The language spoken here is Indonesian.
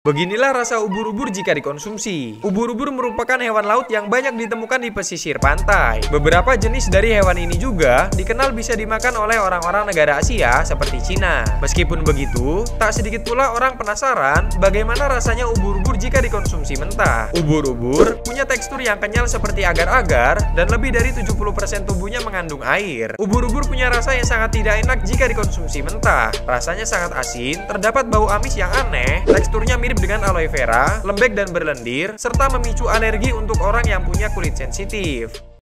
Beginilah rasa ubur-ubur jika dikonsumsi. Ubur-ubur merupakan hewan laut yang banyak ditemukan di pesisir pantai. Beberapa jenis dari hewan ini juga dikenal bisa dimakan oleh orang-orang negara Asia seperti Cina. Meskipun begitu, tak sedikit pula orang penasaran bagaimana rasanya ubur-ubur jika dikonsumsi mentah. Ubur-ubur punya tekstur yang kenyal seperti agar-agar dan lebih dari 70% tubuhnya mengandung air. Ubur-ubur punya rasa yang sangat tidak enak jika dikonsumsi mentah. Rasanya sangat asin, terdapat bau amis yang aneh, teksturnya mirip dengan aloe vera, lembek dan berlendir, serta memicu alergi untuk orang yang punya kulit sensitif.